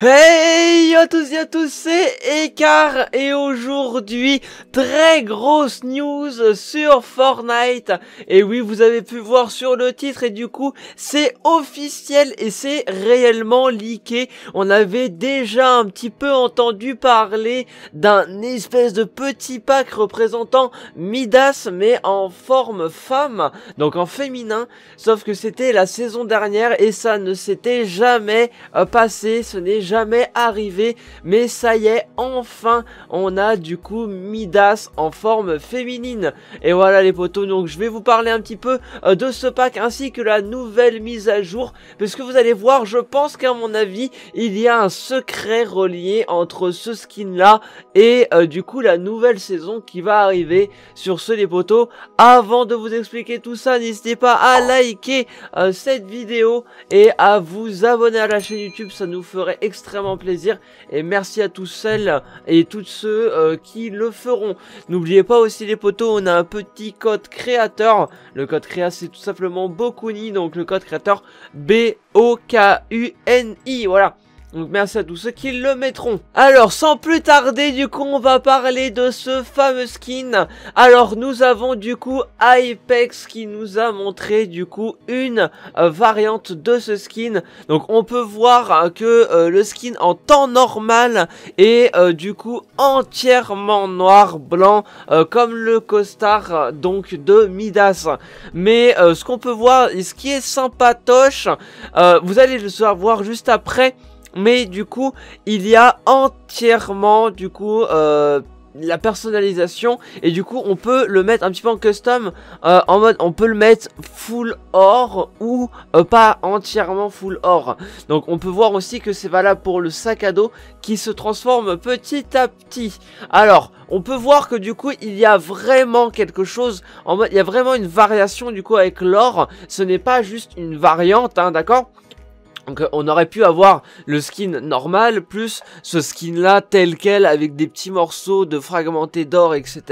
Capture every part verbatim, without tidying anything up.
Hey à tous et à tous, c'est Ekar et aujourd'hui, très grosse news sur Fortnite. Et oui, vous avez pu voir sur le titre et du coup, c'est officiel et c'est réellement leaké. On avait déjà un petit peu entendu parler d'un espèce de petit pack représentant Midas mais en forme femme, donc en féminin. Sauf que c'était la saison dernière et ça ne s'était jamais euh, passé, ce n'est jamais jamais arrivé, mais ça y est, enfin on a du coup Midas en forme féminine. Et voilà les potos, donc je vais vous parler un petit peu euh, de ce pack ainsi que la nouvelle mise à jour, parce que vous allez voir, je pense qu'à mon avis il y a un secret relié entre ce skin là et euh, du coup la nouvelle saison qui va arriver. Sur ce les potos, avant de vous expliquer tout ça, n'hésitez pas à liker euh, cette vidéo et à vous abonner à la chaîne YouTube, ça nous ferait extrêmement extrêmement plaisir et merci à tous celles et tous ceux euh, qui le feront. N'oubliez pas aussi les potos, on a un petit code créateur. Le code créa c'est tout simplement Bokuni, donc le code créateur B O K U N I, voilà. Donc merci à tous ceux qui le mettront. Alors sans plus tarder, du coup on va parler de ce fameux skin. Alors nous avons du coup Apex qui nous a montré du coup une euh, variante de ce skin. Donc on peut voir hein, que euh, le skin en temps normal est euh, du coup entièrement noir blanc euh, comme le costard euh, donc de Midas. Mais euh, ce qu'on peut voir et ce qui est sympatoche, euh, vous allez le savoir juste après. Mais du coup, il y a entièrement, du coup, euh, la personnalisation. Et du coup, on peut le mettre un petit peu en custom, euh, en mode, on peut le mettre full or ou euh, pas entièrement full or. Donc, on peut voir aussi que c'est valable pour le sac à dos qui se transforme petit à petit. Alors, on peut voir que du coup, il y a vraiment quelque chose, en mode, il y a vraiment une variation du coup avec l'or. Ce n'est pas juste une variante, hein, d'accord ? Donc on aurait pu avoir le skin normal plus ce skin là tel quel avec des petits morceaux de fragmentés d'or etc.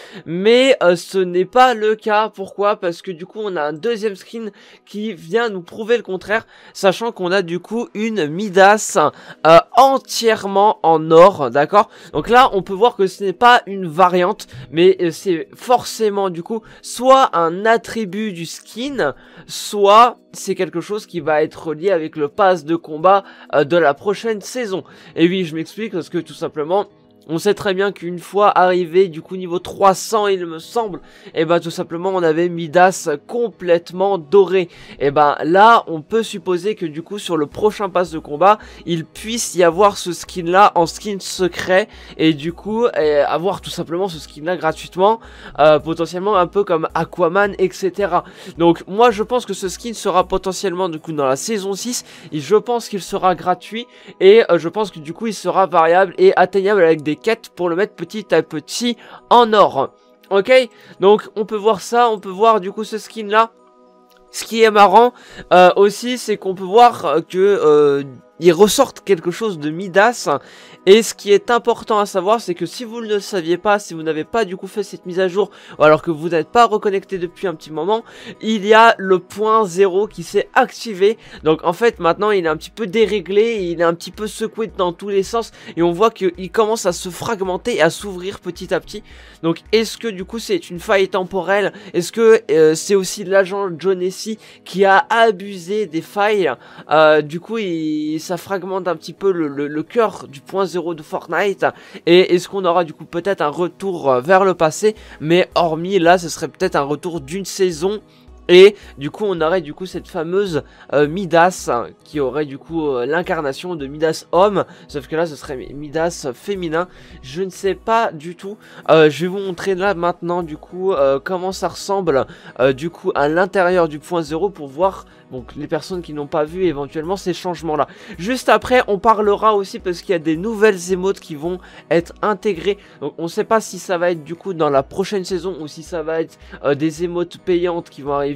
Mais euh, ce n'est pas le cas. Pourquoi? Parce que du coup on a un deuxième skin qui vient nous prouver le contraire, sachant qu'on a du coup une Midas euh, entièrement en or, d'accord. Donc là on peut voir que ce n'est pas une variante, mais euh, c'est forcément du coup soit un attribut du skin, soit c'est quelque chose qui va être lié avec le pass de combat euh, de la prochaine saison. Et oui, je m'explique parce que tout simplement, on sait très bien qu'une fois arrivé du coup niveau trois cents il me semble, et ben tout simplement on avait Midas complètement doré. Et ben là on peut supposer que du coup sur le prochain pass de combat il puisse y avoir ce skin là en skin secret et du coup eh, avoir tout simplement ce skin là gratuitement, euh, potentiellement un peu comme Aquaman etc. Donc moi je pense que ce skin sera potentiellement du coup dans la saison six et je pense qu'il sera gratuit et euh, je pense que du coup il sera variable et atteignable avec des quêtes pour le mettre petit à petit en or. Ok, donc on peut voir ça, on peut voir du coup ce skin là. Ce qui est marrant euh, aussi, c'est qu'on peut voir que euh, il ressortent quelque chose de Midas. Et ce qui est important à savoir, c'est que si vous ne le saviez pas, si vous n'avez pas du coup fait cette mise à jour, ou alors que vous n'êtes pas reconnecté depuis un petit moment, il y a le point zéro qui s'est activé. Donc en fait maintenant il est un petit peu déréglé, il est un petit peu secoué dans tous les sens, et on voit qu'il commence à se fragmenter et à s'ouvrir petit à petit. Donc est-ce que du coup c'est une faille temporelle? Est-ce que euh, c'est aussi l'agent John Nessie qui a abusé des failles? euh, Du coup il, ça fragmente un petit peu le, le, le cœur du point zéro de Fortnite. Et est-ce qu'on aura du coup peut-être un retour vers le passé? Mais hormis là, ce serait peut-être un retour d'une saison. Et du coup on aurait du coup cette fameuse euh, Midas hein, qui aurait du coup euh, l'incarnation de Midas homme, sauf que là ce serait Midas féminin. Je ne sais pas du tout. euh, Je vais vous montrer là maintenant du coup euh, comment ça ressemble euh, du coup à l'intérieur du point zéro pour voir donc les personnes qui n'ont pas vu éventuellement ces changements là. Juste après on parlera aussi parce qu'il y a des nouvelles émotes qui vont être intégrées. Donc on ne sait pas si ça va être du coup dans la prochaine saison ou si ça va être euh, des émotes payantes qui vont arriver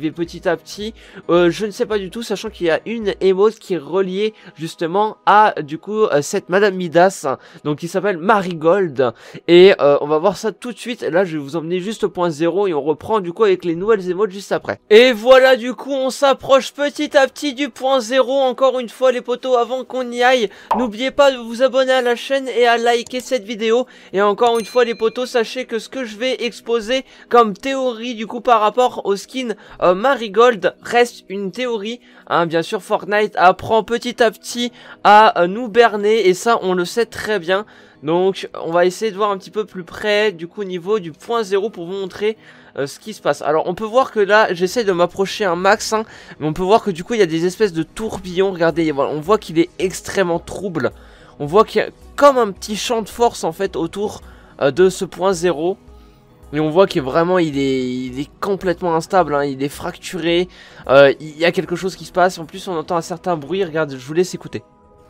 arriver petit à petit. Euh, je ne sais pas du tout, sachant qu'il y a une émote qui est reliée justement à du coup euh, cette Madame Midas, donc qui s'appelle Marigold. Et euh, on va voir ça tout de suite. Là je vais vous emmener juste au point zéro et on reprend du coup avec les nouvelles émotes juste après. Et voilà, du coup on s'approche petit à petit du point zéro. Encore une fois les potos, avant qu'on y aille, n'oubliez pas de vous abonner à la chaîne et à liker cette vidéo. Et encore une fois les potos, sachez que ce que je vais exposer comme théorie du coup par rapport au skin euh, Marigold reste une théorie, hein. Bien sûr Fortnite apprend petit à petit à euh, nous berner et ça on le sait très bien. Donc on va essayer de voir un petit peu plus près du coup au niveau du point zéro pour vous montrer euh, ce qui se passe. Alors on peut voir que là j'essaie de m'approcher un max, hein, mais on peut voir que du coup il y a des espèces de tourbillons. Regardez, on voit qu'il est extrêmement trouble. On voit qu'il y a comme un petit champ de force en fait autour euh, de ce point zéro. Et on voit qu'il est vraiment, il est, il est complètement instable, hein, il est fracturé. Euh, il y a quelque chose qui se passe. En plus on entend un certain bruit. Regarde, je vous laisse écouter.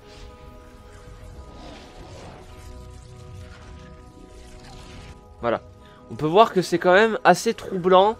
Voilà. On peut voir que c'est quand même assez troublant.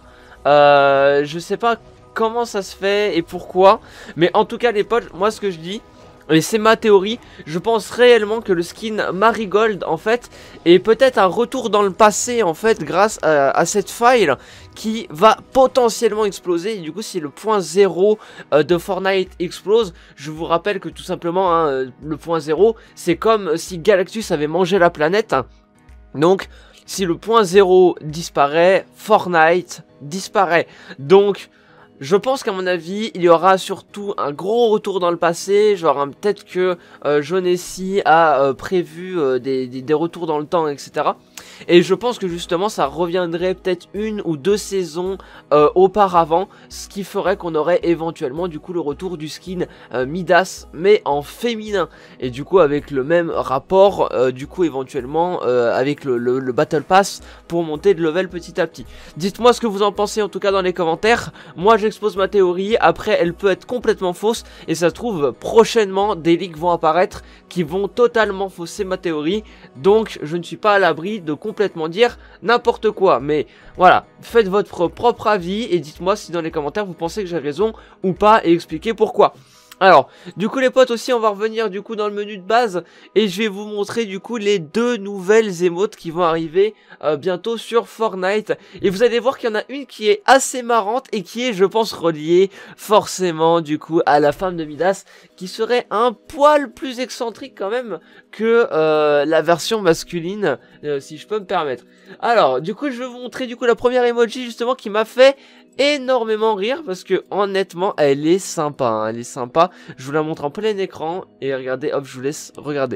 Euh, je sais pas comment ça se fait et pourquoi. Mais en tout cas les potes, moi ce que je dis, et c'est ma théorie, je pense réellement que le skin Marigold en fait est peut-être un retour dans le passé en fait grâce à, à cette faille qui va potentiellement exploser. Et du coup si le point zéro euh, de Fortnite explose, je vous rappelle que tout simplement hein, le point zéro c'est comme si Galactus avait mangé la planète. Donc si le point zéro disparaît, Fortnite disparaît. Donc je pense qu'à mon avis, il y aura surtout un gros retour dans le passé, genre hein, peut-être que euh, Jonessi a euh, prévu euh, des, des, des retours dans le temps, et cetera. Et je pense que justement ça reviendrait peut-être une ou deux saisons euh, auparavant, ce qui ferait qu'on aurait éventuellement du coup le retour du skin euh, Midas, mais en féminin. Et du coup avec le même rapport, euh, du coup éventuellement euh, avec le, le, le Battle Pass pour monter de level petit à petit. Dites-moi ce que vous en pensez en tout cas dans les commentaires. Moi j'expose ma théorie, après elle peut être complètement fausse, et ça se trouve prochainement des leaks vont apparaître qui vont totalement fausser ma théorie. Donc je ne suis pas à l'abri de complètement dire n'importe quoi, mais voilà, faites votre propre avis et dites-moi si dans les commentaires vous pensez que j'ai raison ou pas et expliquez pourquoi. Alors, du coup les potes aussi, on va revenir du coup dans le menu de base et je vais vous montrer du coup les deux nouvelles émotes qui vont arriver euh, bientôt sur Fortnite. Et vous allez voir qu'il y en a une qui est assez marrante et qui est, je pense, reliée forcément du coup à la femme de Midas, qui serait un poil plus excentrique quand même que euh, la version masculine, euh, si je peux me permettre. Alors, du coup je vais vous montrer du coup la première emoji justement qui m'a fait énormément rire parce que honnêtement elle est sympa, hein, elle est sympa. Je vous la montre en plein écran et regardez, hop, je vous laisse regarder.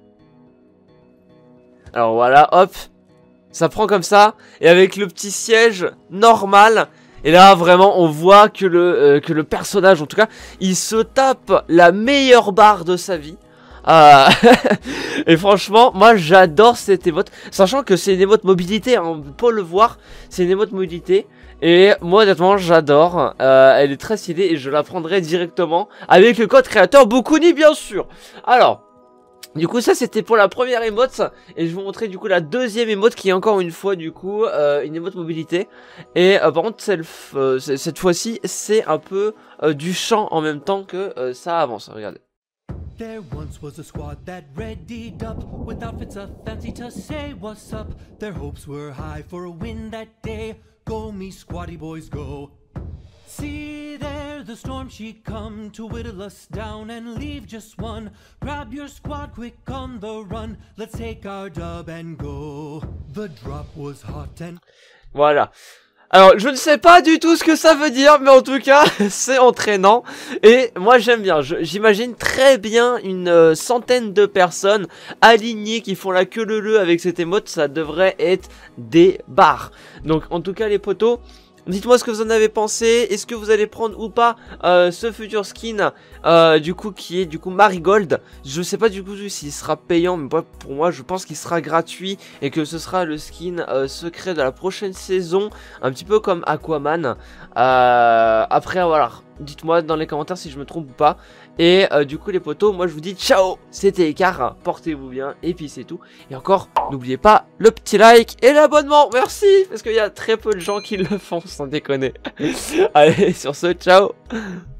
Alors voilà, hop, ça prend comme ça et avec le petit siège normal. Et là vraiment on voit que le, euh, que le personnage en tout cas il se tape la meilleure barre de sa vie. Euh, et franchement moi j'adore cette émote, sachant que c'est une émote mobilité, hein, on peut le voir, c'est une émote mobilité. Et moi honnêtement j'adore, euh, elle est très stylée et je la prendrai directement avec le code créateur Bukuni bien sûr. Alors du coup ça c'était pour la première émote et je vais vous montrer du coup la deuxième émote qui est encore une fois du coup euh, une émote mobilité. Et euh, par contre celle, euh, cette fois-ci c'est un peu euh, du chant en même temps que euh, ça avance, regardez. There once was a squad that readied up with outfits so fancy to say what's up. Their hopes were high for a win that day. Go me squatty boys go. See there the storm she come to whittle us down and leave just one. Grab your squad quick on the run. Let's take our dub and go. The drop was hot and... Voilà. Alors, je ne sais pas du tout ce que ça veut dire, mais en tout cas, c'est entraînant. Et moi, j'aime bien. J'imagine très bien une euh, centaine de personnes alignées qui font la queue leu-leu avec cette émote. Ça devrait être des barres. Donc, en tout cas, les potos, dites-moi ce que vous en avez pensé. Est-ce que vous allez prendre ou pas euh, ce futur skin euh, du coup qui est du coup Marigold. Je sais pas du coup s'il sera payant, mais pour moi je pense qu'il sera gratuit et que ce sera le skin euh, secret de la prochaine saison, un petit peu comme Aquaman. Euh, après voilà, dites-moi dans les commentaires si je me trompe ou pas. Et euh, du coup les potos, moi je vous dis ciao. C'était Ecart, hein, portez-vous bien et puis c'est tout. Et encore, n'oubliez pas le petit like et l'abonnement, merci. Parce qu'il y a très peu de gens qui le font sans déconner. Allez, sur ce, ciao.